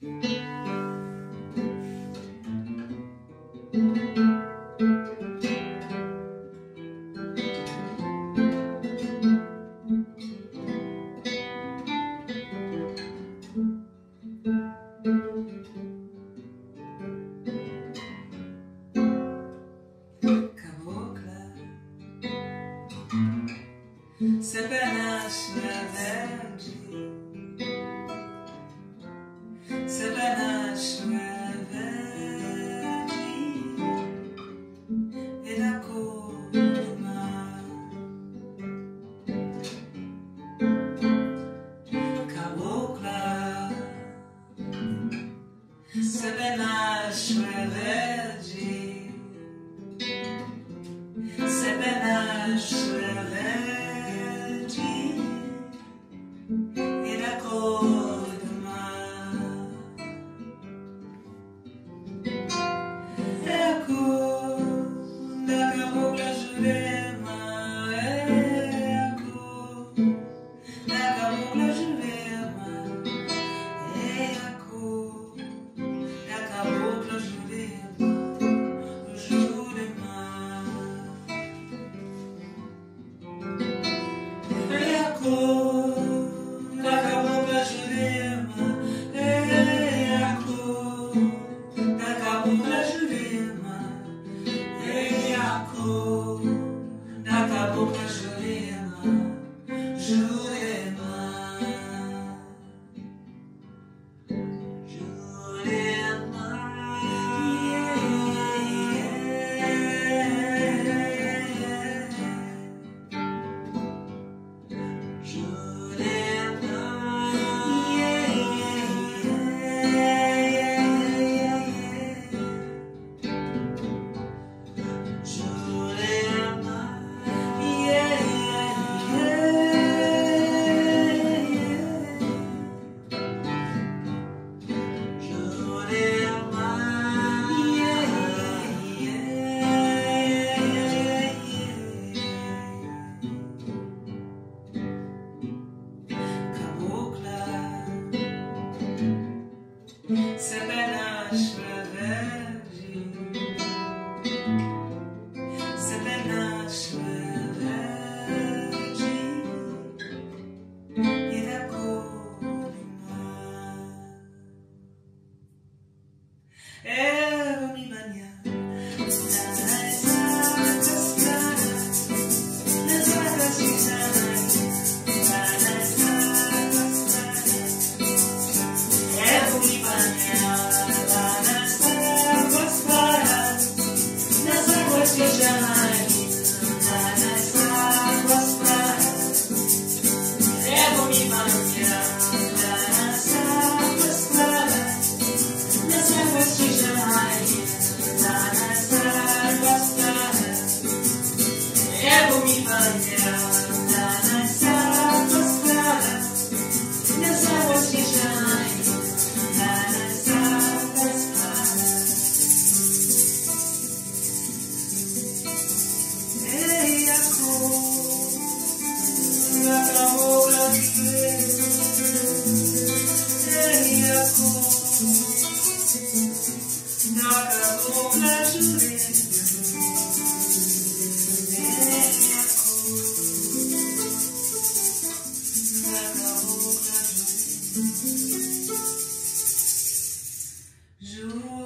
Se penaš na verde, se penaš na verde, e da cor do mar. Cabocla, se penaš na verde, se penaš na verde. Se penaš na verde, se penaš na verde, e da cor do mar. Eu me banhar nas águas claras, nas águas de Juro.